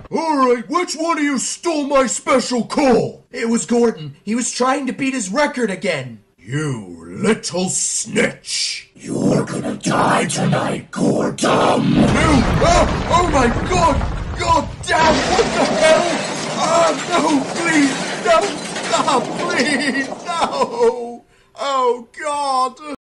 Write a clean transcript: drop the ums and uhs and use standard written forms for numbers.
Alright, which one of you stole my special call? It was Gordon. He was trying to beat his record again. You little snitch. You're gonna die tonight, Gordon. No! Oh my god! God damn, what the hell? No, please, no! Stop, please, no! Oh god!